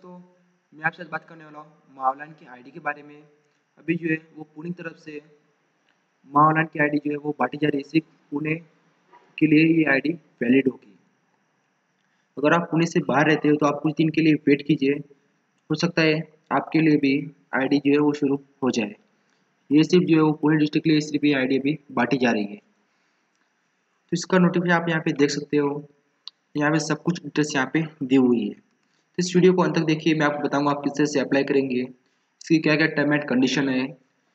दोस्तों, मैं आपसे आज बात करने वाला हूँ माओलान की आईडी के बारे में। अभी जो है वो पूरी तरफ से माओलान की आईडी जो है वो बांटी जा रही है। सिर्फ पुणे के लिए ये आईडी वैलिड होगी। अगर आप पुणे से बाहर रहते हो तो आप कुछ दिन के लिए वेट कीजिए। हो सकता है आपके लिए भी आईडी जो है वो शुरू हो जाए। ये सिर्फ जो है वो पुणे डिस्ट्रिक्ट के लिए सिर्फ ये आईडी अभी बांटी जा रही है। तो इसका नोटिफिकेशन आप यहाँ पे देख सकते हो। यहाँ पे सब कुछ डिटेल्स यहाँ पे दी हुई है। तो इस वीडियो को अंत तक देखिए, मैं आपको बताऊंगा आप किस तरह से अप्लाई करेंगे, इसकी क्या क्या टर्म एंड कंडीशन है,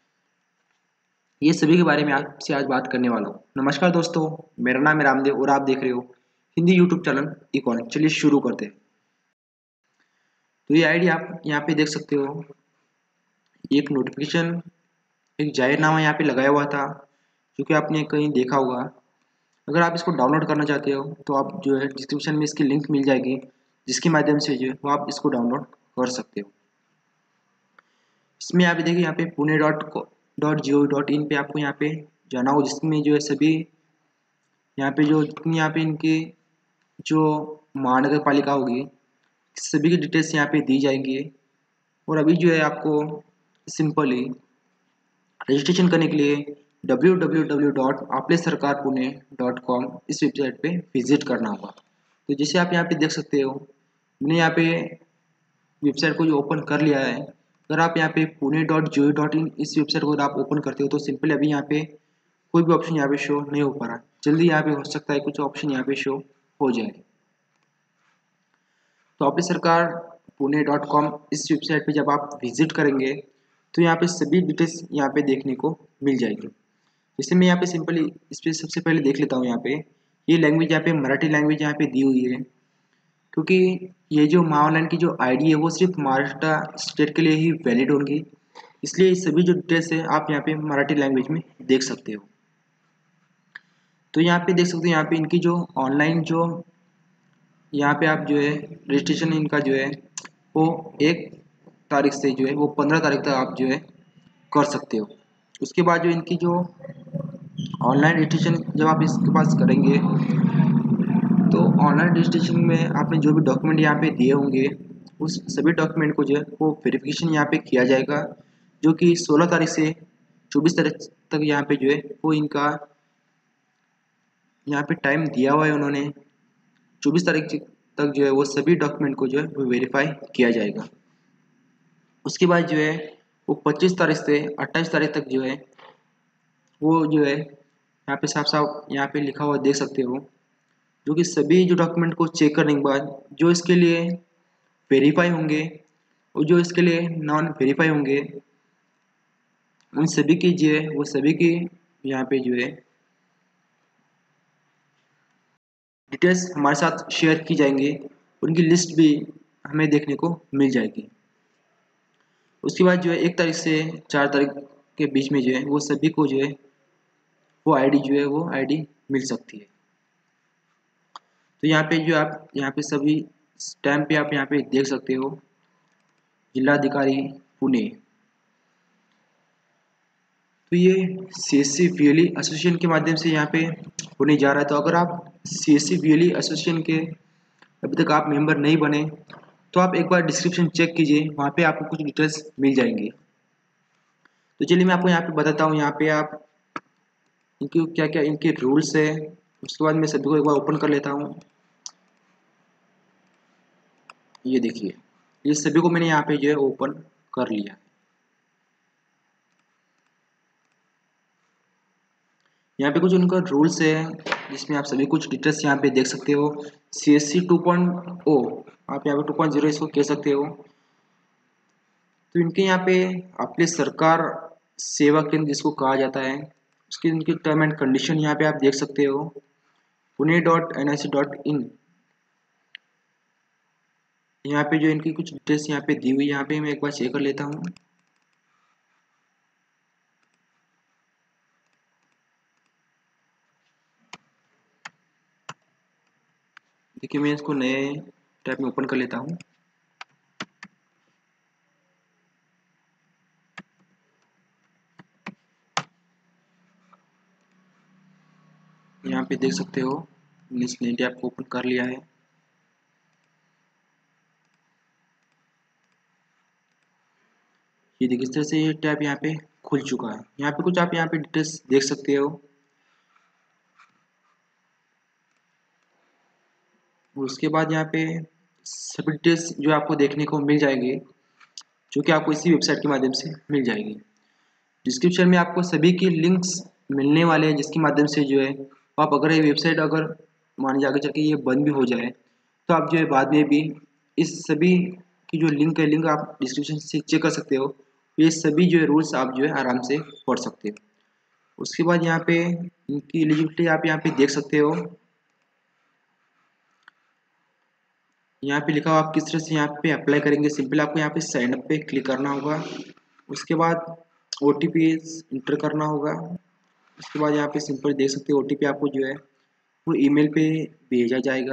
ये सभी के बारे में आपसे आज बात करने वाला हूँ। नमस्कार दोस्तों, मेरा नाम है रामदेव और आप देख रहे हो हिंदी यूट्यूब चैनल इकॉन। चलिए शुरू करते हैं। तो ये आईडी आप यहाँ पे देख सकते हो। एक नोटिफिकेशन, एक जाहिरनामा यहाँ पे लगाया हुआ था जो कि आपने कहीं देखा होगा। अगर आप इसको डाउनलोड करना चाहते हो तो आप जो है डिस्क्रिप्शन में इसकी लिंक मिल जाएगी, जिसके माध्यम से जो है वो आप इसको डाउनलोड कर सकते हो। इसमें आप देखिए यहाँ पे pune.gov.in पे आपको यहाँ पे जाना हो, जिसमें जो है सभी यहाँ पे जो जितनी यहाँ पे इनकी जो महानगर पालिका होगी सभी की डिटेल्स यहाँ पे दी जाएंगी। और अभी जो है आपको सिंपली रजिस्ट्रेशन करने के लिए www.आपलेसरकारपुणे.com इस वेबसाइट पे विजिट करना होगा। तो जैसे आप यहाँ पे देख सकते हो, मैंने यहाँ पे वेबसाइट को जो ओपन कर लिया है। अगर आप यहाँ पे pune.gov.in इस वेबसाइट को अगर आप ओपन करते हो तो सिंपल अभी यहाँ पे कोई भी ऑप्शन यहाँ पे शो नहीं हो पा रहा। जल्दी यहाँ पे हो सकता है कुछ ऑप्शन यहाँ पे शो हो जाए। तो आपकी सरकार पुणे.com इस वेबसाइट पे जब आप विजिट करेंगे तो यहाँ पे सभी डिटेल्स यहाँ पे देखने को मिल जाएगी। जैसे मैं यहाँ पे सिंपली इस पर सबसे पहले देख लेता हूँ। यहाँ पे ये लैंग्वेज यहाँ पे मराठी लैंग्वेज यहाँ पे दी हुई है, क्योंकि ये जो माओलान की जो आईडी है वो सिर्फ महाराष्ट्र स्टेट के लिए ही वैलिड होंगी। इसलिए सभी जो डिटेल्स है आप यहाँ पे मराठी लैंग्वेज में देख सकते हो। तो यहाँ पे देख सकते हो, यहाँ पे इनकी जो ऑनलाइन जो यहाँ पे आप जो है रजिस्ट्रेशन इनका जो है वो 1 तारीख से जो है वो 15 तारीख तक आप जो है कर सकते हो। उसके बाद जो इनकी जो ऑनलाइन रजिस्ट्रेशन जब आप इसके पास करेंगे तो ऑनलाइन रजिस्ट्रेशन में आपने जो भी डॉक्यूमेंट यहाँ पे दिए होंगे उस सभी डॉक्यूमेंट को जो है वो वेरिफिकेशन यहाँ पे किया जाएगा, जो कि 16 तारीख से 24 तारीख तक यहाँ पे जो है वो इनका यहाँ पे टाइम दिया हुआ है। उन्होंने 24 तारीख तक जो है वो सभी डॉक्यूमेंट को जो है वो वेरीफाई किया जाएगा। उसके बाद जो है वो 25 तारीख से 28 तारीख तक जो है वो जो है यहाँ पे साफ साफ यहाँ पे लिखा हुआ देख सकते हो, जो कि सभी जो डॉक्यूमेंट को चेक करने के बाद जो इसके लिए वेरीफाई होंगे और जो इसके लिए नॉन वेरीफाई होंगे उन सभी की जो है वो सभी की यहाँ पे जो है डिटेल्स हमारे साथ शेयर की जाएंगी। उनकी लिस्ट भी हमें देखने को मिल जाएगी। उसके बाद जो है 1 तारीख से 4 तारीख के बीच में जो है वो सभी को जो है वो आईडी जो है वो आईडी मिल सकती है। तो यहाँ पे जो आप यहाँ पे सभी टाइम पे आप यहाँ पे देख सकते हो जिलाधिकारी पुणे। तो ये CSC VLE एसोसिएशन के माध्यम से यहाँ पे होने जा रहा है। तो अगर आप CSC VLE एसोसिएशन के अभी तक आप मेंबर नहीं बने तो आप एक बार डिस्क्रिप्शन चेक कीजिए, वहाँ पे आपको कुछ डिटेल्स मिल जाएंगी। तो चलिए मैं आपको यहाँ पे बताता हूँ यहाँ पे आप इनकी क्या क्या इनके रूल्स है। उसके बाद मैं सभी को एक बार ओपन कर लेता हूँ। ये देखिए, ये सभी को मैंने यहाँ पे जो है ओपन कर लिया। यहाँ पे कुछ उनका रूल्स है जिसमें आप सभी कुछ डिटेल्स यहाँ पे देख सकते हो। CSC 2.0 आप यहाँ पे 2.0 इसको कह सकते हो। तो इनके यहाँ पे अपने सरकार सेवा केंद्र जिसको कहा जाता है उसकी इनकी टर्म एंड कंडीशन यहाँ पे आप देख सकते हो pune.nic.in। यहाँ पे जो इनकी कुछ डिटेल्स यहाँ पे दी हुई यहाँ पे मैं एक बार चेक कर लेता हूँ। देखिए मैं इसको नए टैब में ओपन कर लेता हूँ। यहाँ पे देख सकते हो मैंने इस नए टैब को ओपन कर लिया है। ये देखिए इस तरह से ये टैब यहाँ पे खुल चुका है। यहाँ पे कुछ आप यहाँ पे डिटेल्स देख सकते हो। उसके बाद यहाँ पे सभी डिटेल्स जो आपको देखने को मिल जाएगी, जो कि आपको इसी वेबसाइट के माध्यम से मिल जाएगी। डिस्क्रिप्शन में आपको सभी की लिंक्स मिलने वाले हैं, जिसके माध्यम से जो है आप अगर ये वेबसाइट अगर मान लीजिए आगे चल के ये बंद भी हो जाए तो आप जो है बाद में भी इस सभी की जो लिंक है, लिंक आप डिस्क्रिप्शन से चेक कर सकते हो। ये सभी जो है रूल्स आप जो है आराम से पढ़ सकते हो। उसके बाद यहाँ पे इनकी एलिजिबिलिटी आप यहाँ पे देख सकते हो। यहाँ पे लिखा हुआ आप किस तरह से यहाँ पे अप्लाई करेंगे। सिंपल आपको यहाँ पे साइन अप पे क्लिक करना होगा। उसके बाद OTP इंटर करना होगा। उसके बाद यहाँ पे सिंपल देख सकते हो OTP आपको जो है वो ईमेल पे भेजा जाएगा।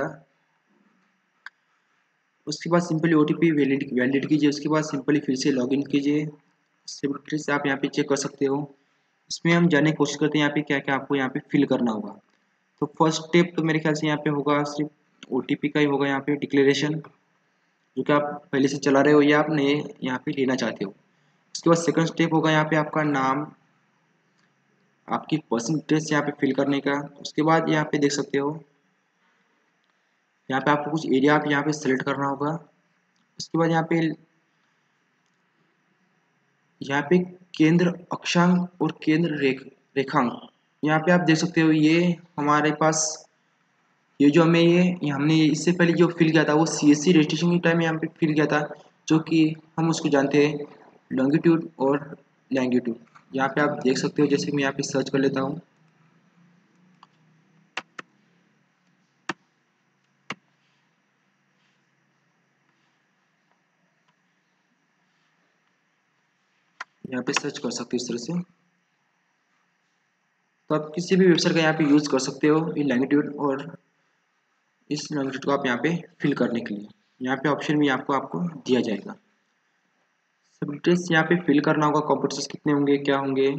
उसके बाद सिंपली OTP वैलिड कीजिए। उसके बाद सिंपली फिर से लॉगिन कीजिए। सिंपली से आप यहाँ पे चेक कर सकते हो। इसमें हम जानने की कोशिश करते हैं यहाँ पे क्या क्या आपको यहाँ पे फिल करना होगा। तो फर्स्ट स्टेप तो मेरे ख्याल से यहाँ पे होगा सिर्फ OTP का ही होगा। यहाँ पे डिक्लेरेशन जो कि आप पहले से चला रहे हो या आप नए यहाँ पे लेना चाहते हो। उसके बाद सेकंड स्टेप होगा यहाँ पे आपका नाम, आपकी पर्सनल डिटेल्स यहाँ पे फिल करने का। उसके बाद यहाँ पे देख सकते हो यहाँ पे आपको कुछ एरिया आप यहाँ पे सेलेक्ट करना होगा। उसके बाद यहाँ पे केंद्र अक्षांक और केंद्र रेखांक यहाँ पे आप देख सकते हो। ये हमारे पास ये जो हमने इससे पहले जो फिल किया था वो CSC रजिस्ट्रेशन के टाइम यहाँ पे फिल किया था, जो कि हम उसको जानते हैं लॉन्गिट्यूड और लैंगिट्यूड। यहाँ पे आप देख सकते हो, जैसे मैं यहाँ पे सर्च कर लेता हूँ। यहाँ पे सर्च कर सकते हो इस तरह से। तो आप किसी भी वेबसाइट का यहाँ पे यूज़ कर सकते हो ये लैंगिट्यूड और इस लॉन्गिट्यूड को आप यहाँ पे फिल करने के लिए। यहाँ पे ऑप्शन भी आपको दिया जाएगा। सब डिटेल्स यहाँ पे फिल करना होगा। कंप्यूटर्स कितने होंगे, क्या होंगे।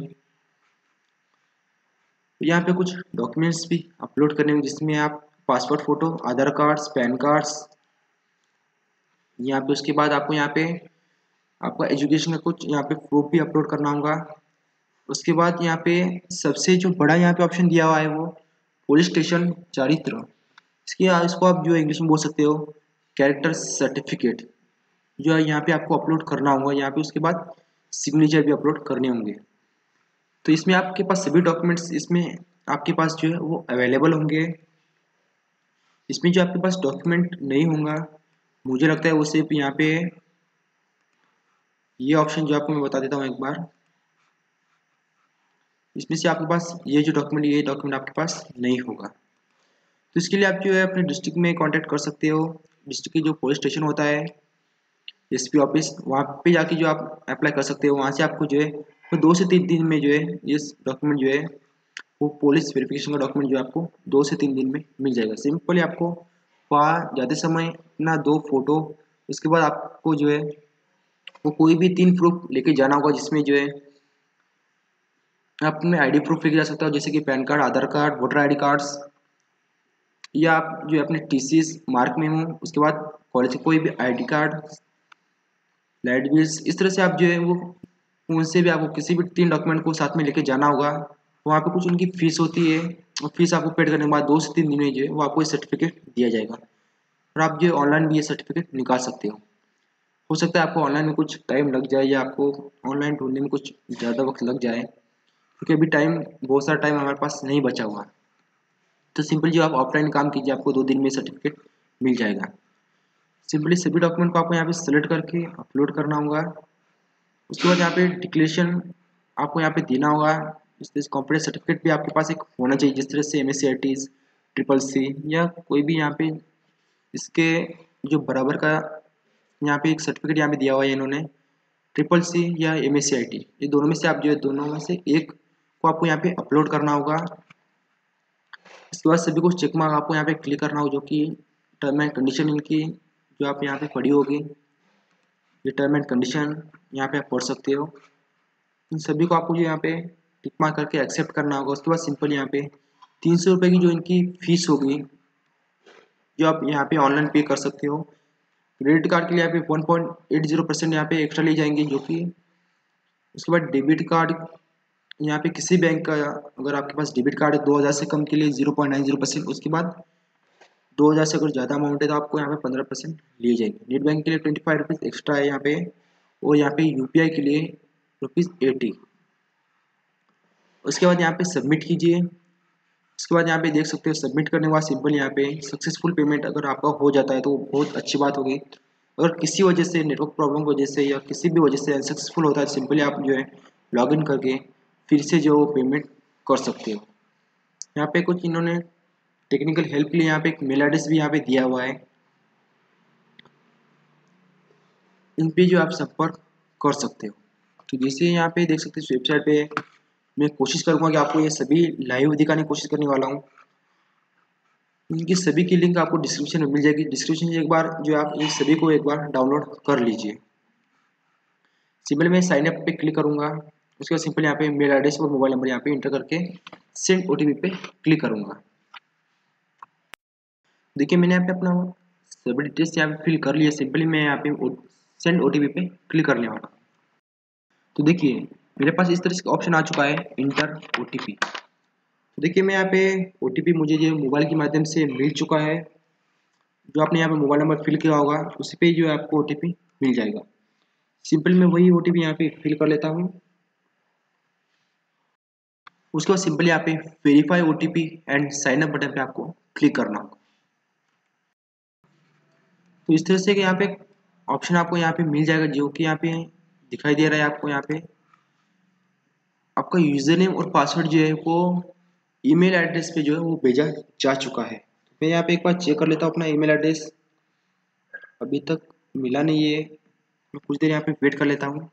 यहाँ पे कुछ डॉक्यूमेंट्स भी अपलोड करने होंगे, जिसमें आप passport photo, Aadhaar cards, PAN cards. यहाँ पे उसके बाद आपको यहाँ पे आपका एजुकेशन का कुछ यहाँ पे प्रूफ भी अपलोड करना होगा। उसके बाद यहाँ पे सबसे जो बड़ा यहाँ पे ऑप्शन दिया हुआ है वो पुलिस स्टेशन चारित्र। इसको आप जो इंग्लिश में बोल सकते हो कैरेक्टर सर्टिफिकेट, जो है यहाँ पे आपको अपलोड करना होगा। यहाँ पे उसके बाद सिग्नेचर भी अपलोड करने होंगे। तो इसमें आपके पास सभी डॉक्यूमेंट्स इसमें आपके पास जो है वो अवेलेबल होंगे। इसमें जो आपके पास डॉक्यूमेंट नहीं होगा, मुझे लगता है वो सिर्फ यहाँ पे ये ऑप्शन जो आपको मैं बता देता हूँ एक बार। इसमें से आपके पास ये डॉक्यूमेंट आपके पास नहीं होगा। तो इसके लिए आप जो है अपने डिस्ट्रिक्ट में कांटेक्ट कर सकते हो। डिस्ट्रिक्ट की जो पुलिस स्टेशन होता है, SP ऑफिस, वहाँ पे जाके जो आप अप्लाई कर सकते हो। वहाँ से आपको जो है वो 2 से 3 दिन में जो है ये डॉक्यूमेंट जो है वो पुलिस वेरिफिकेशन का डॉक्यूमेंट जो है आपको 2 से 3 दिन में मिल जाएगा। सिंपली आपको वहाँ जाते समय ना 2 फोटो, उसके बाद आपको जो है वो कोई भी 3 प्रूफ लेके जाना होगा, जिसमें जो है आप अपने ID प्रूफ लेके जा सकते हो, जैसे कि PAN card, Aadhaar card, voter ID cards, या आप जो है अपने TCS, मार्क मेमो, उसके बाद कॉलेज का कोई भी ID कार्ड, लाइट बिल्स। इस तरह से आप जो है वो उनसे भी आपको किसी भी 3 डॉक्यूमेंट को साथ में लेके जाना होगा। वहाँ पे कुछ उनकी फीस होती है और फीस आपको पेड करने के बाद 2 से 3 दिन में जो है वो आपको ये सर्टिफिकेट दिया जाएगा और आप जो है ऑनलाइन भी ये सर्टिफिकेट निकाल सकते हो। हो सकता है आपको ऑनलाइन में कुछ टाइम लग जाए या आपको ऑनलाइन ढूंढने में कुछ ज़्यादा वक्त लग जाए, क्योंकि अभी बहुत सारा टाइम हमारे पास नहीं बचा हुआ। तो सिंपल जो आप ऑफलाइन काम कीजिए, आपको 2 दिन में सर्टिफिकेट मिल जाएगा। सिंपली सभी डॉक्यूमेंट को आपको यहाँ पे सेलेक्ट करके अपलोड करना होगा। उसके बाद यहाँ पे डिक्लेरेशन आपको यहाँ पे देना होगा। इस कंप्यूटर सर्टिफिकेट भी आपके पास एक होना चाहिए, जिस तरह से MSc CCC या कोई भी यहाँ पे इसके जो बराबर का यहाँ पे एक सर्टिफिकेट यहाँ पे दिया हुआ है इन्होंने, CCC या MSc ये दोनों में से आप जो है दोनों में से एक को आपको यहाँ पे अपलोड करना होगा। इसके बाद सभी कुछ चेक मार्क आपको यहाँ पे क्लिक करना होगा, जो कि टर्म एंड कंडीशन इनकी जो आप यहाँ पे पढ़ी होगी। ये टर्म एंड कंडीशन यहाँ पे आप पढ़ सकते हो। इन सभी को आपको जो यहाँ पे टिक मार्क करके एक्सेप्ट करना होगा। उसके बाद सिंपल यहाँ पे 300 रुपये की जो इनकी फीस होगी, जो आप यहाँ पे ऑनलाइन पे कर सकते हो। क्रेडिट कार्ड के लिए यहाँ पे 1.80% यहाँ पे एक्स्ट्रा ले जाएंगे, जो कि उसके बाद डेबिट कार्ड, यहाँ पे किसी बैंक का अगर आपके पास डेबिट कार्ड है 2000 से कम के लिए 0.90%, उसके बाद 2000 से अगर ज़्यादा अमाउंट है तो आपको यहाँ पे 15% लिए जाएंगे। नेट बैंक के लिए 25 रुपीज़ एक्स्ट्रा है यहाँ पे, और यहाँ पे यूपीआई के लिए ₹80। उसके बाद यहाँ पे सबमिट कीजिए। उसके बाद यहाँ पे देख सकते हो सबमिट करने के बाद सिंपल यहाँ पे सक्सेसफुल पेमेंट अगर आपका हो जाता है तो बहुत अच्छी बात होगी। अगर किसी वजह से नेटवर्क प्रॉब्लम की वजह से या किसी भी वजह से अनसक्सेसफुल होता है, सिंपली आप जो है लॉगिन करके फिर से जो पेमेंट कर सकते हो। यहाँ पे कुछ इन्होंने टेक्निकल हेल्प के लिए यहाँ पे एक मेल एड्रेस भी यहाँ पे दिया हुआ है, इन पे जो आप संपर्क कर सकते हो। तो जैसे यहाँ पे देख सकते हो वेबसाइट पे मैं कोशिश करूँगा कि आपको ये सभी लाइव दिखाने की कोशिश करने वाला हूँ। इनकी सभी की लिंक आपको डिस्क्रिप्शन में मिल जाएगी। डिस्क्रिप्शन से एक बार जो आप इन सभी को एक बार डाउनलोड कर लीजिए। सिंपल मैं साइन अप पे क्लिक करूँगा, उसके बाद सिंपल यहाँ पे मेल एड्रेस और मोबाइल नंबर यहाँ पे इंटर करके सेंड ओटीपी पे क्लिक करूँगा। देखिए मैंने यहाँ पे अपना सभी डिटेल्स यहाँ पे फिल कर लिया। सिंपली मैं यहाँ पे सेंड ओटीपी पे क्लिक करने वाला। तो देखिए मेरे पास इस तरह से ऑप्शन आ चुका है, इंटर ओटीपी। तो देखिए मैं यहाँ पे ओटीपी मुझे जो मोबाइल के माध्यम से मिल चुका है। जो आपने यहाँ पे मोबाइल नंबर फिल किया होगा उसी पे जो है आपको ओटीपी मिल जाएगा। सिंपल मैं वही ओटीपी यहाँ पे फिल कर लेता हूँ। उसके बाद सिंपल यहाँ पे verify OTP and sign up button पे आपको क्लिक करना होगा। तो इस तरह से कि यहाँ पे ऑप्शन आपको यहाँ पे मिल जाएगा, जो कि यहाँ पे दिखाई दे रहा है आपको। यहाँ पे आपका यूजर नेम और पासवर्ड जो है वो ईमेल एड्रेस पे जो है वो भेजा जा चुका है। मैं यहाँ पे एक बार चेक कर लेता हूँ अपना ईमेल एड्रेस, अभी तक मिला नहीं है। मैं कुछ देर यहाँ पे वेट कर लेता हूँ।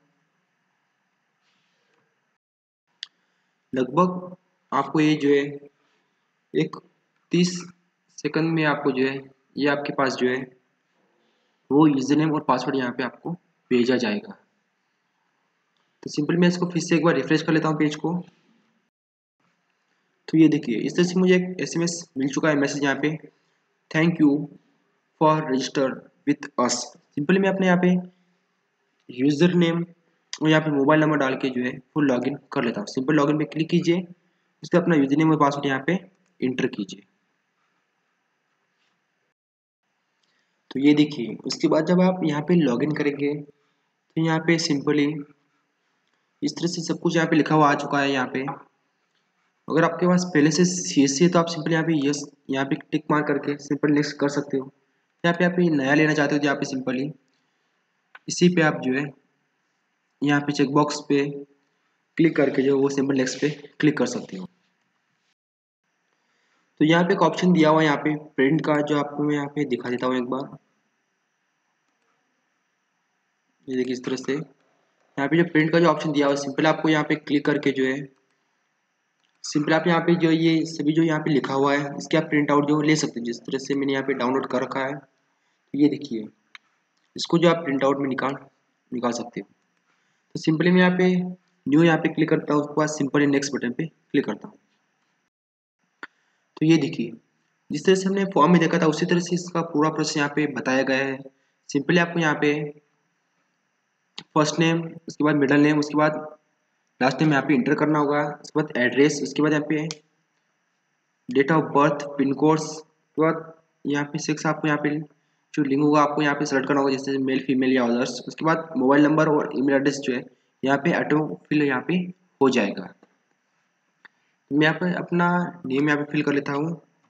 लगभग आपको ये जो है एक 30 सेकंड में आपको जो है ये आपके पास जो है वो यूजर नेम और पासवर्ड यहाँ पे आपको भेजा जाएगा। तो सिंपल मैं इसको फिर से एक बार रिफ्रेश कर लेता हूँ पेज को। तो ये देखिए इस तरह से मुझे एक एसएमएस मिल चुका है, मैसेज यहाँ पे thank you for register with us. Simply मैं अपने यहाँ पे यूजर नेम और यहाँ पे मोबाइल नंबर डाल के जो है वो लॉगिन कर लेता हूँ। सिंपल लॉगिन पे क्लिक कीजिए, उसके अपना यूजर नेम और पासवर्ड यहाँ पे इंटर कीजिए। तो ये देखिए उसके बाद जब आप यहाँ पे लॉगिन करेंगे तो यहाँ पे सिंपली इस तरह से सब कुछ यहाँ पे लिखा हुआ आ चुका है। यहाँ पे अगर आपके पास पहले से सीएससी है तो आप सिंपल यहाँ पे यस यहाँ पे टिक मार करके सिंपल नेक्स्ट कर सकते हो। यहाँ पे आप नया लेना चाहते हो तो यहाँ पे सिंपली इसी पे आप जो है यहाँ पे चेक बॉक्स पे क्लिक करके जो वो सिंपल नेक्स्ट पे क्लिक कर सकते हो। तो यहाँ पे एक ऑप्शन दिया हुआ है यहाँ पे प्रिंट का, जो आपको मैं यहाँ पे दिखा देता हूँ एक बार। ये देखिए इस तरह से यहाँ पे जो प्रिंट का जो ऑप्शन दिया हुआ है सिंपल आपको यहाँ पे क्लिक करके जो है सिंपल आप यहाँ पे जो ये सभी जो यहाँ पे लिखा हुआ है इसके आप प्रिंट आउट जो ले सकते हैं, जिस तरह से मैंने यहाँ पे डाउनलोड कर रखा है। तो ये देखिए इसको जो आप प्रिंट आउट में निकाल सकते हो। तो सिंपली मैं यहाँ पे न्यू यहाँ पे क्लिक करता हूँ, उसके बाद सिंपली नेक्स्ट बटन पे क्लिक करता हूँ। तो ये देखिए जिस तरह से हमने फॉर्म में देखा था उसी तरह से इसका पूरा प्रोसेस यहाँ पे बताया गया है। सिंपली आपको यहाँ पे फर्स्ट नेम, उसके बाद मिडिल नेम, उसके बाद लास्ट नेम यहाँ पे इंटर करना होगा, उसके बाद एड्रेस, उसके बाद यहाँ पे date of birth, pin code, उसके बाद यहाँ पे सेक्स आपको यहाँ पे जो लिंग होगा आपको यहाँ पे सेलेक्ट करना होगा, जैसे मेल फीमेल या अदर्स। उसके बाद मोबाइल नंबर और ईमेल एड्रेस जो है यहाँ पे ऑटो फिल यहाँ पे हो जाएगा। मैं यहाँ पे अपना नेम यहाँ पे फिल कर लेता हूँ।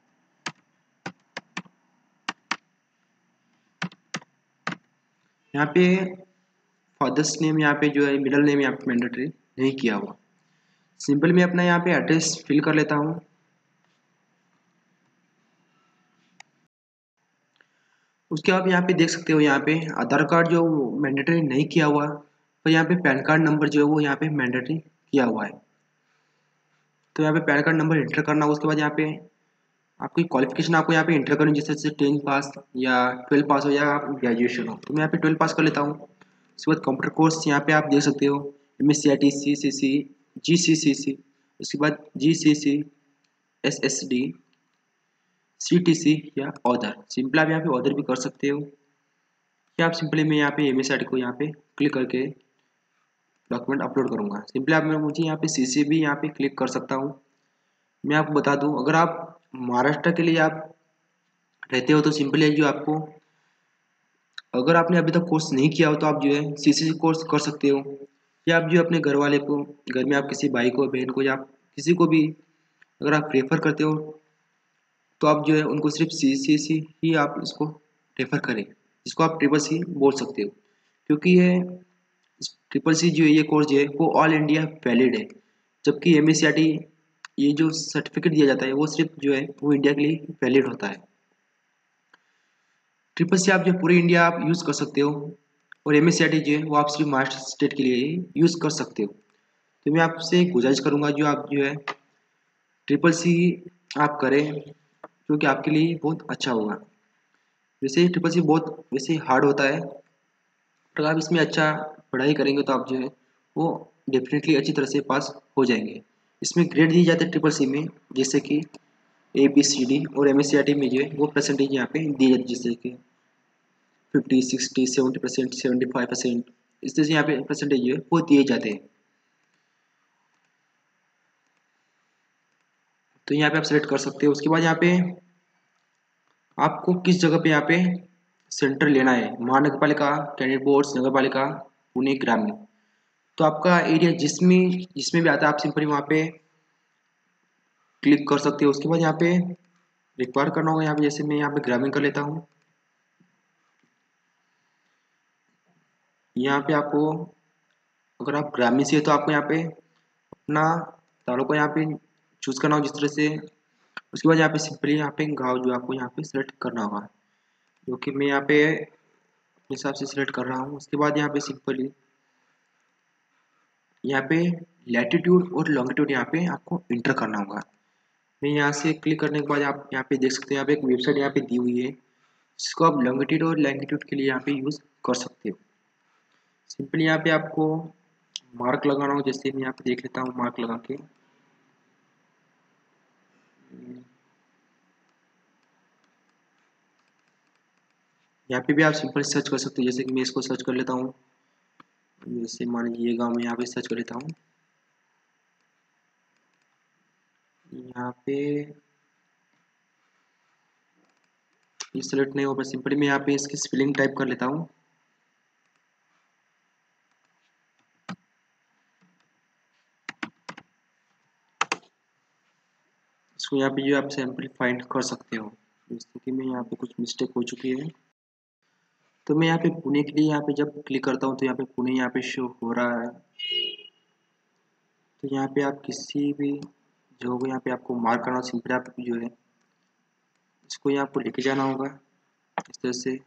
यहाँ पे फादर्स नेम यहाँ पे जो है मिडिल नेम यहाँ पे मैंडेटरी नहीं किया हुआ। सिंपल मैं अपना यहाँ पे एड्रेस फिल कर लेता हूँ। उसके आप यहाँ पे देख सकते हो यहाँ पे आधार कार्ड जो मैंडेटरी नहीं किया हुआ, पर यहाँ पे पैन कार्ड नंबर जो है वो यहाँ पे मैंडेटरी किया हुआ है। तो यहाँ पे पैन कार्ड नंबर इंटर करना होगा। उसके बाद यहाँ पे आपकी क्वालिफिकेशन आपको यहाँ पे इंटर करनी, जैसे 10 पास या 12 पास हो या आप ग्रेजुएशन हो। तो मैं यहाँ पे 12 पास कर लेता हूँ। उसके बाद कंप्यूटर कोर्स यहाँ पे आप देख सकते हो MSc CCC GCCC, उसके बाद GCC SSD CTC या ऑदर। सिंपल आप यहाँ पे ऑदर भी कर सकते हो, या आप सिंपली मैं यहाँ पे MSc को यहाँ पे क्लिक करके डॉक्यूमेंट अपलोड करूँगा। सिंपली आप मुझे यहाँ पे सीसी भी यहाँ पे क्लिक कर सकता हूँ। मैं आपको बता दूँ, अगर आप महाराष्ट्र के लिए आप रहते हो तो सिंपली जो आपको, अगर आपने अभी तक कोर्स नहीं किया हो तो आप जो है सीसी कोर्स कर सकते हो, या आप जो अपने घर वाले को, घर में आप किसी भाई को, बहन को, या आप किसी को भी अगर आप रेफर करते हो तो आप जो है उनको सिर्फ सीसी ही आप इसको रेफर करें, जिसको आप ट्रिपल सी बोल सकते हो, क्योंकि ये ट्रिपल सी जो है ये कोर्स जो है वो ऑल इंडिया वैलिड है, जबकि एमएससीआईटी ये जो सर्टिफिकेट दिया जाता है वो सिर्फ जो है वो इंडिया के लिए वैलिड होता है। ट्रिपल सी आप जो पूरे इंडिया आप यूज़ कर सकते हो, और एमएससीआईटी जो है वो आप सिर्फ महाराष्ट्र स्टेट के लिए ही यूज़ कर सकते हो। तो मैं आपसे गुजारिश करूँगा जो आप जो है ट्रिपल सी आप करें, क्योंकि आपके लिए बहुत अच्छा होगा। वैसे ट्रिपल सी बहुत वैसे हार्ड होता है, अगर आप इसमें अच्छा पढ़ाई करेंगे तो आप जो है वो डेफिनेटली अच्छी तरह से पास हो जाएंगे। इसमें ग्रेड दिए जाते हैं ट्रिपल सी में, जैसे कि ABCD, और एमएससीआईटी में जो है वो परसेंटेज यहाँ पे दिए जाते हैं, जैसे कि 50, 60, 70%, 75%, इस तरह से यहाँ पे परसेंटेज जो है वो दिए जाते हैं। तो यहाँ पे आप सेलेक्ट कर सकते हो। उसके बाद यहाँ पे आपको किस जगह पे यहाँ पे सेंटर लेना है, महानगरपालिका, कैंडिडेट बोर्ड्स, नगरपालिका, पुणे ग्रामीण। तो आपका एरिया जिसमें जिसमें भी आता है आप सिंपली वहाँ पे क्लिक कर सकते हो। उसके बाद यहाँ पे रिक्वायर करना होगा, यहाँ पे जैसे मैं यहाँ पे ग्रामीण कर लेता हूँ। यहाँ पे आपको, अगर आप ग्रामीण से है तो आपको यहाँ पे अपना तालुका यहाँ पे चूज करना होगा जिस तरह से। उसके बाद यहाँ पे सिंपली यहाँ पे गाँव जो आपको यहाँ पे सेलेक्ट करना होगा, जो कि मैं यहाँ पे अपने हिसाब से सिलेक्ट कर रहा हूँ। उसके बाद यहाँ पे सिंपली यहाँ पे लैटिट्यूड और लॉन्गिट्यूड यहाँ पे आपको इंटर करना होगा। मैं यहाँ से क्लिक करने के बाद आप यहाँ पे देख सकते हैं, यहाँ पे एक वेबसाइट यहाँ पे दी हुई है, जिसको आप लॉन्गिट्यूड और लैटिट्यूड के लिए यहाँ पे यूज़ कर सकते हो। सिंपली यहाँ पे आपको मार्क लगाना हो, जैसे मैं यहाँ पे देख लेता हूँ मार्क लगा के। यहाँ पे भी आप सिंपल सर्च कर सकते हो, जैसे कि मैं इसको सर्च कर लेता हूँ। जैसे मान लीजिए ये गाँव में यहाँ पे सर्च कर लेता हूँ। यहाँ पे ये सेलेक्ट नहीं हो पाया, सिंपली मैं यहाँ पे इसकी स्पेलिंग टाइप कर लेता हूँ। इसको यहाँ पे जो आप सैम्पल फाइंड कर सकते हो, जैसे कि मैं यहाँ पे कुछ मिस्टेक हो चुकी है। तो मैं यहाँ पे पुणे के लिए यहाँ पे जब क्लिक करता हूँ तो यहाँ पे पुणे यहाँ पे शो हो रहा है। तो यहाँ पे आप किसी भी जगह को यहाँ पे आपको मार्क करना, सिंपली आप जो है इसको यहाँ आपको लेके जाना होगा इस तरह से।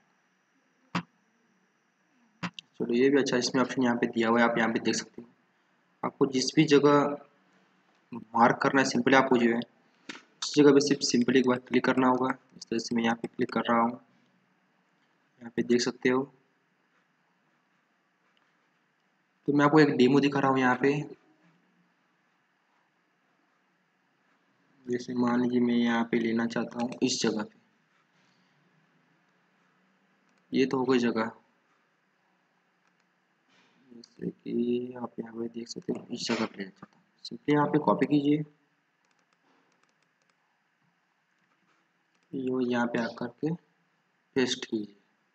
चलो ये भी अच्छा, इसमें ऑप्शन यहाँ पे दिया हुआ है, आप यहाँ पे देख सकते हो। आपको जिस भी जगह मार्क करना है सिंपली आपको जो है उस जगह पे सिर्फ सिंपली एक बार क्लिक करना होगा। इस तरह से मैं यहाँ पे क्लिक कर रहा हूँ, यहाँ पे देख सकते हो। तो मैं आपको एक डेमो दिखा रहा हूँ यहाँ पे। जैसे मान लीजिए मैं यहाँ पे लेना चाहता हूँ इस जगह पे, ये तो हो गई जगह, जैसे कि आप यहाँ पे देख सकते हो इस जगह पे लेना चाहता हूँ। सिंपली यहाँ पे कॉपी कीजिए, ये यहाँ पे आकर के पेस्ट कीजिए।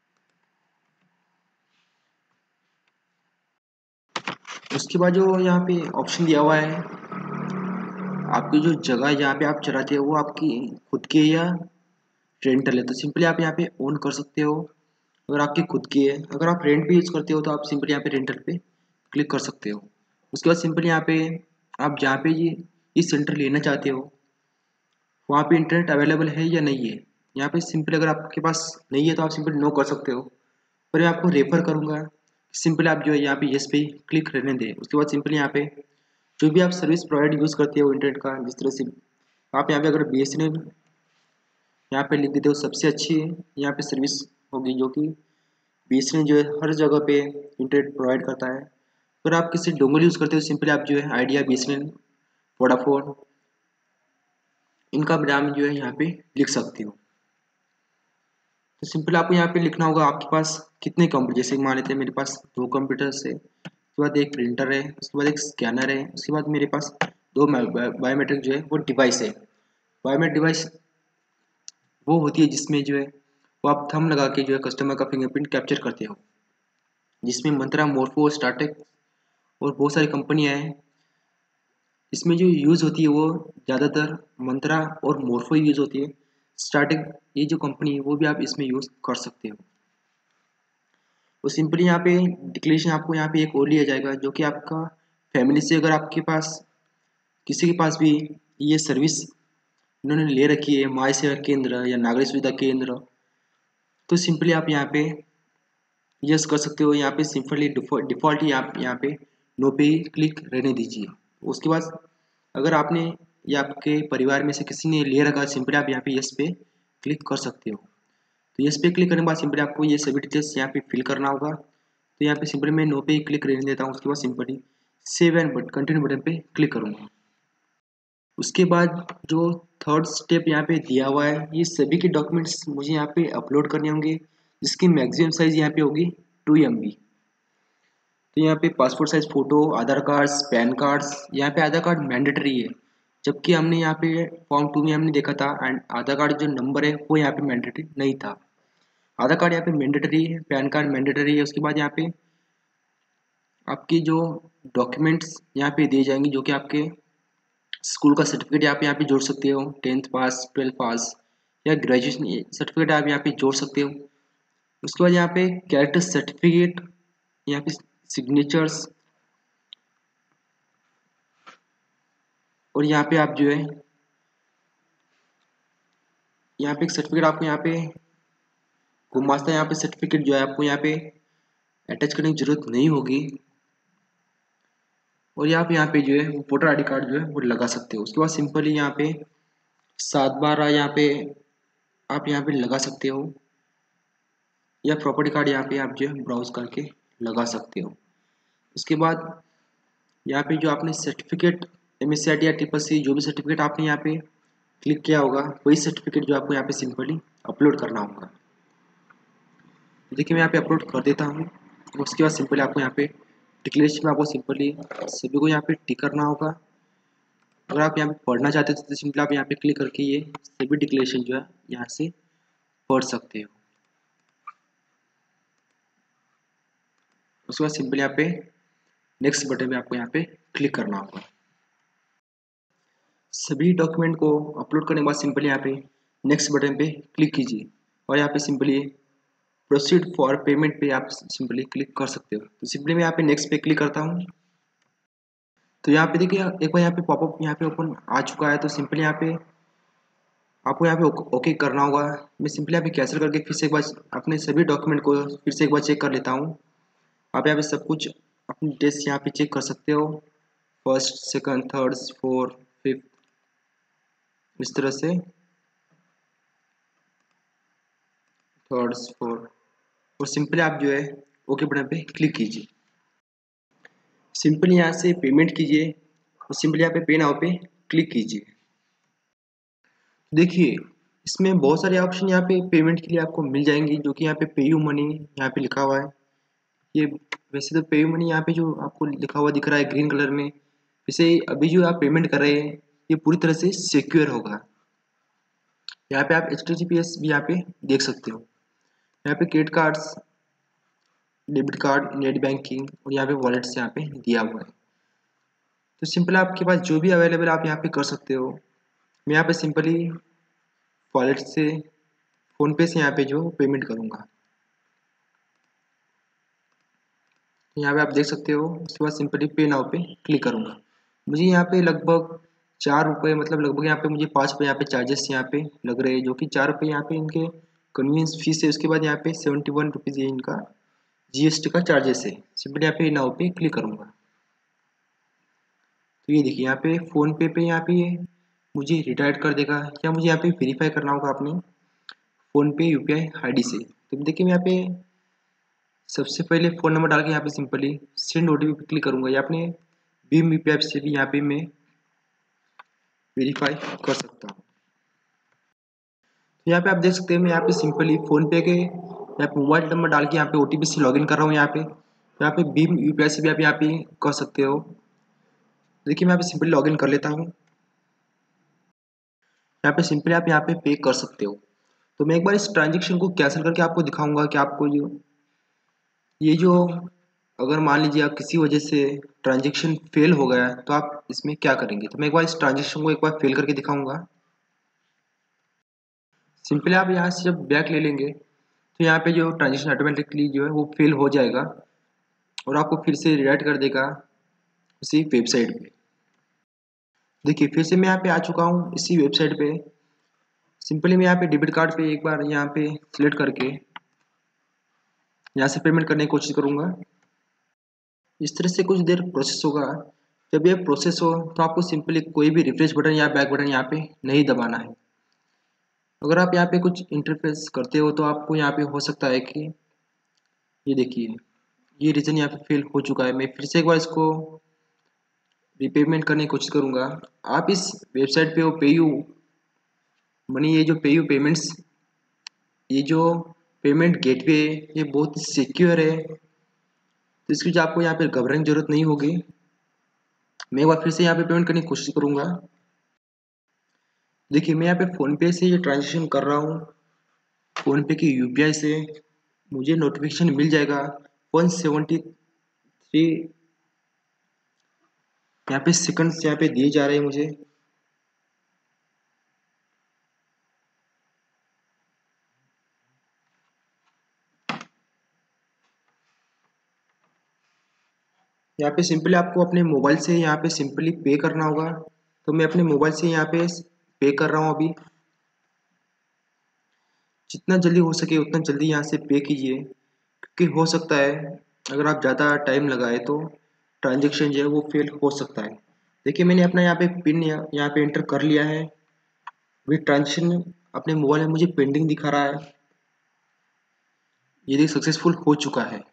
उसके बाद जो यहाँ पे ऑप्शन दिया हुआ है, आपकी जो जगह जहाँ पे आप चलाते हो वो आपकी खुद की है या रेंटल है, तो सिंपली आप यहाँ पे ओन कर सकते हो। अगर आपकी खुद की है, अगर आप रेंट पे यूज़ करते हो तो आप सिंपली यहाँ पे रेंटल पे क्लिक कर सकते हो। उसके बाद सिंपली यहाँ पे आप जहाँ पे ये सेंटर लेना चाहते हो वहाँ पे इंटरनेट अवेलेबल है या नहीं है। यहाँ पे सिंपली अगर आपके पास नहीं है तो आप सिंपली नो कर सकते हो, पर मैं आपको रेफर करूँगा सिंपली आप जो है यहाँ पे यस पे क्लिक रहने दें। उसके बाद सिंपली यहाँ पे जो भी आप सर्विस प्रोवाइड यूज़ करते हो इंटरनेट का, जिस तरह से आप यहाँ पे अगर BSNL यहाँ पे लिख देते हो सबसे अच्छी यहाँ पे सर्विस होगी, जो कि BSNL जो है हर जगह पे इंटरनेट प्रोवाइड करता है। अगर आप किसी डोंगल यूज़ करते हो सिंपली आप जो है आइडिया, BSNL, वोडाफोन, इनका नाम जो है यहाँ पे लिख सकते हो। तो सिंपल आपको यहाँ पे लिखना होगा आपके पास कितने कंप्यूटर, जैसे मान लेते हैं मेरे पास 2 कंप्यूटर है, उसके बाद एक प्रिंटर है, उसके बाद एक स्कैनर है, उसके बाद मेरे पास दो बायोमेट्रिक जो है वो डिवाइस है। बायोमेट्रिक डिवाइस वो होती है जिसमें जो है वो आप थंब लगा के जो है कस्टमर का फिंगरप्रिंट कैप्चर करते हो, जिसमें मंत्रा, मोर्फो, स्टार्टेक और बहुत सारी कंपनियां हैं। इसमें जो यूज़ होती है वो ज़्यादातर मंत्रा और मोर्फो यूज़ होती है। स्टार्टेक ये जो कंपनी है वो भी आप इसमें यूज़ कर सकते हो। तो सिंपली यहाँ पे डिक्लेरेशन आपको यहाँ पे एक और लिया जाएगा, जो कि आपका फैमिली से अगर आपके पास किसी के पास भी ये सर्विस इन्होंने ले रखी है, माई सेवा केंद्र या नागरिक सुविधा केंद्र, तो सिंपली आप यहाँ पे यस कर सकते हो। यहाँ पे सिंपली डिफ़ॉल्ट ही आप यहाँ पे नो पे ही क्लिक रहने दीजिए। उसके बाद अगर आपने या आपके परिवार में से किसी ने ले रखा, सिंपली आप यहाँ पे यस पे क्लिक कर सकते हो। तो यस पे क्लिक करने के बाद सिंपली आपको ये सभी डिटेल्स यहाँ पे फिल करना होगा। तो यहाँ पे सिंपली मैं नो पे ही क्लिक रहने देता हूँ। उसके बाद simply save and continue button पे क्लिक करूँगा। उसके बाद जो थर्ड स्टेप यहाँ पे दिया हुआ है, ये सभी के डॉक्यूमेंट्स मुझे यहाँ पे अपलोड करने होंगे, जिसकी मैक्सिमम साइज़ यहाँ पे होगी 2 MB। तो यहाँ पे passport size photo, Aadhaar cards, PAN cards, यहाँ पे आधार कार्ड मैंडेटरी है, जबकि हमने यहाँ पे फॉर्म 2 में हमने देखा था एंड आधार कार्ड जो नंबर है वो यहाँ पे मैंडेटरी नहीं था। आधार कार्ड यहाँ पे मैंडेटरी है, पैन कार्ड मैंडेटरी है। उसके बाद यहाँ पे आपकी जो डॉक्यूमेंट्स यहाँ पे दिए जाएंगे, जो कि आपके स्कूल का सर्टिफिकेट यहाँ पे जोड़ सकते हो, 10th पास, 12th पास या ग्रेजुएशन सर्टिफिकेट आप यहाँ पे जोड़ सकते हो। उसके बाद यहाँ पे कैरेक्टर सर्टिफिकेट, यहाँ पे सिग्नेचर्स, और यहाँ पे आप जो है यहाँ पे एक सर्टिफिकेट आपको यहाँ पे गुमास्ता यहाँ पे सर्टिफिकेट जो है आपको यहाँ पे अटैच करने की जरूरत नहीं होगी। और यहाँ पे जो है वो वोटर ID कार्ड जो है वो लगा सकते हो। उसके बाद सिंपली यहाँ पे 7/12 यहाँ पे आप यहाँ पे लगा सकते हो, या प्रॉपर्टी कार्ड यहाँ पे आप जो है ब्राउज करके लगा सकते हो। उसके बाद यहाँ पे जो आपने सर्टिफिकेट MSc या TCC जो भी सर्टिफिकेट आपने यहाँ पे क्लिक किया होगा, वही सर्टिफिकेट जो आपको यहाँ पे सिंपली अपलोड करना होगा। देखिए मैं यहाँ पे अपलोड कर देता हूँ। उसके बाद सिंपली आपको यहाँ पे डिक्लेरेशन में आपको सिंपली सभी को यहाँ पे टिक करना होगा। अगर आप यहाँ पे पढ़ना चाहते हो तो सिंपली आप यहाँ पे क्लिक करके ये सभी डिक्लेरेशन जो है यहाँ से पढ़ सकते हो। उसके बाद सिंपली यहाँ पे नेक्स्ट बटन पे आपको यहाँ पे क्लिक करना होगा। सभी डॉक्यूमेंट को अपलोड करने के बाद सिंपली यहाँ पे नेक्स्ट बटन पे क्लिक कीजिए और यहाँ पे सिंपली प्रोसीड फॉर पेमेंट पे आप सिंपली क्लिक कर सकते हो। तो सिंपली मैं यहाँ पे नेक्स्ट पे क्लिक करता हूँ। तो यहाँ पे देखिए एक बार यहाँ पे पॉपअप यहाँ पे ओपन आ चुका है। तो सिंपली यहाँ पे आपको यहाँ पे ओके करना होगा। मैं सिंपली यहाँ पे कैंसिल करके फिर से एक बार अपने सभी डॉक्यूमेंट को फिर से एक बार चेक कर लेता हूँ। आप यहाँ पे सब कुछ अपनी डिटेल्स यहाँ पे चेक कर सकते हो, first, second, third, fourth, fifth, इस तरह से थर्ड, फोर्थ, और सिंपली आप जो है ओके बटन पे क्लिक कीजिए। सिंपली यहाँ से पेमेंट कीजिए और सिंपली यहाँ पे पे नाउ पे क्लिक कीजिए। देखिए इसमें बहुत सारे ऑप्शन यहाँ पे पेमेंट के लिए आपको मिल जाएंगी, जो कि यहाँ पे पे यू मनी यहाँ पे लिखा हुआ है। ये वैसे तो पे यू मनी यहाँ पे जो आपको लिखा हुआ दिख रहा है ग्रीन कलर में, वैसे अभी जो आप पेमेंट कर रहे हैं ये पूरी तरह से सिक्योर होगा। यहाँ पे आप HTTPS भी यहाँ पे देख सकते हो। यहाँ पे credit cards, debit card, net banking और यहाँ पे वॉलेट्स यहाँ पे दिया हुआ है। तो सिंपल आपके पास जो भी अवेलेबल आप यहाँ पे कर सकते हो। मैं यहाँ पे सिंपली वॉलेट से, फ़ोनपे से यहाँ पे जो पेमेंट करूँगा। यहाँ पे आप देख सकते हो। उसके बाद सिंपली पे नाउ पे क्लिक करूँगा। मुझे यहाँ पे लगभग 4 रुपये, मतलब लगभग यहाँ पे मुझे 5 रुपये यहाँ पे चार्जेस यहाँ पे लग रहे हैं, जो कि 4 रुपये यहाँ पे इनके कन्वीनियंस फीस है। उसके बाद यहाँ पे 71 रुपीज़ ये इनका GST का चार्जेस है। सिंपली यहाँ पे नाउ पे क्लिक करूँगा। तो ये देखिए यहाँ पे फ़ोनपे पे यहाँ पे ये मुझे रिडायरेक्ट कर देगा, या मुझे यहाँ पे वेरीफाई करना होगा अपनी फ़ोनपे UPI ID से। तो देखिए मैं यहाँ पे सबसे पहले फ़ोन नंबर डाल के यहाँ पे सिंपली सेंड OTP पे क्लिक करूँगा, या अपने भीम UPI से भी यहाँ पे मैं वेरीफाई कर सकता हूँ। तो यहाँ पे आप देख सकते हैं मैं यहाँ पे सिंपली फ़ोनपे के यहाँ पे मोबाइल नंबर डाल के यहाँ पे OTP से लॉगिन कर रहा हूँ यहाँ पे। यहाँ पे भीम यूपीआई से भी आप यहाँ पे कर सकते हो। देखिए मैं यहाँ पे सिंपली लॉगिन कर लेता हूँ। यहाँ पे सिंपली आप यहाँ पे कर सकते हो। तो मैं एक बार इस ट्रांजेक्शन को कैंसिल करके आपको दिखाऊंगा कि आपको ये जो अगर मान लीजिए आप किसी वजह से ट्रांजेक्शन फेल हो गया तो आप इसमें क्या करेंगे। तो मैं एक बार इस ट्रांजेक्शन को एक बार फेल करके दिखाऊंगा। सिंपली आप यहाँ से जब बैक ले लेंगे तो यहाँ पे जो ट्रांजेक्शन ऑटोमेटिकली जो है वो फेल हो जाएगा और आपको फिर से रिडायरेक्ट कर देगा उसी वेबसाइट पे। देखिए फिर से मैं यहाँ पे आ चुका हूँ इसी वेबसाइट पे। सिंपली मैं यहाँ पे डेबिट कार्ड पे एक बार यहाँ पे सिलेक्ट करके यहाँ से पेमेंट करने की कोशिश करूँगा। इस तरह से कुछ देर प्रोसेस होगा। जब ये प्रोसेस हो तो आपको सिंपली कोई भी रिफ्रेश बटन या बैक बटन यहाँ पे नहीं दबाना है। अगर आप यहाँ पे कुछ इंटरफेस करते हो तो आपको यहाँ पे हो सकता है कि ये देखिए ये रीजन यहाँ पे फेल हो चुका है। मैं फिर से एक बार इसको रीपेमेंट करने की कोशिश करूँगा। आप इस वेबसाइट पे वो पेयू मनी, ये जो पेयू पेमेंट्स, ये जो पेमेंट गेटवे ये बहुत सिक्योर है, तो इसकी वजह आपको यहाँ पे घबराने की जरूरत नहीं होगी। मैं एक बार फिर से यहाँ पे पेमेंट करने की कोशिश करूँगा। देखिए मैं यहाँ पे फ़ोनपे से ये ट्रांजेक्शन कर रहा हूँ। फ़ोनपे की यूपीआई से मुझे नोटिफिकेशन मिल जाएगा 173 यहाँ पे सेकंड्स यहाँ पे दिए जा रहे हैं मुझे। यहाँ पे सिंपली आपको अपने मोबाइल से यहाँ पे सिंपली पे करना होगा। तो मैं अपने मोबाइल से यहाँ पे कर रहा हूँ अभी। जितना जल्दी हो सके उतना जल्दी यहाँ से पे कीजिए, क्योंकि हो सकता है अगर आप ज़्यादा टाइम लगाए तो ट्रांजेक्शन जो है वो फेल हो सकता है। देखिए मैंने अपना यहाँ पे पिन यहाँ पे एंटर कर लिया है। अभी ट्रांजेक्शन अपने मोबाइल में मुझे पेंडिंग दिखा रहा है। ये देखिए सक्सेसफुल हो चुका है।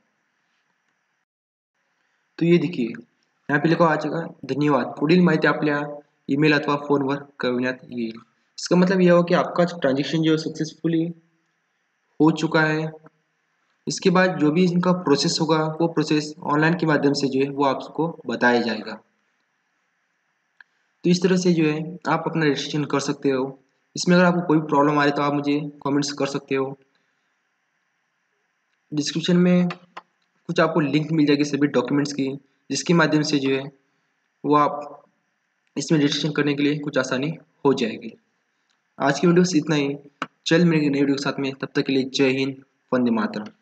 तो ये देखिए यहाँ पे लिखा आ जाएगा धन्यवाद, पुढील माहिती आपल्या ईमेल अथवा फोनवर कळविण्यात येईल। इसका मतलब यह हो कि आपका ट्रांजेक्शन जो सक्सेसफुली हो चुका है। इसके बाद जो भी इनका प्रोसेस होगा वो प्रोसेस ऑनलाइन के माध्यम से जो है वो आपको बताया जाएगा। तो इस तरह से जो है आप अपना रजिस्ट्रेशन कर सकते हो। इसमें अगर आपको कोई प्रॉब्लम आ रही है तो आप मुझे कमेंट्स कर सकते हो। डिस्क्रिप्शन में कुछ आपको लिंक मिल जाएगी सभी डॉक्यूमेंट्स की, जिसके माध्यम से जो है वो आप इसमें रजिस्ट्रेशन करने के लिए कुछ आसानी हो जाएगी। आज की वीडियो से इतना ही। चल मिलेंगे नई वीडियो के साथ में, तब तक के लिए जय हिंद, वंदे मातरम।